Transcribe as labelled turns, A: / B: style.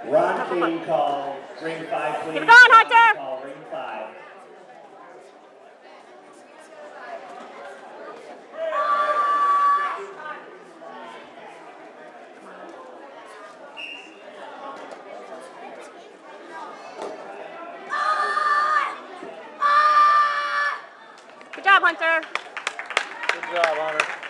A: Ron King, call ring 5, please.
B: Keep it going, Hunter.
A: Call ring 5.
B: Good job, Hunter.
C: Good job, Hunter.